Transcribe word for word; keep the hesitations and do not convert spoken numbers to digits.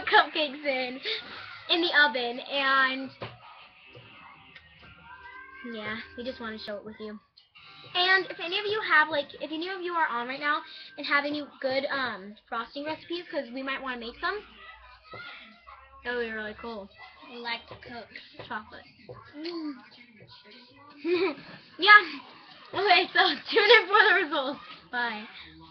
put cupcakes in in the oven, and yeah, we just want to show it with you. And if any of you have, like, if any of you are on right now and have any good um frosting recipes, because we might want to make some, that would be really cool. We like to cook Chocolate. Mm. Yeah. Okay, so tune in for the results. Bye.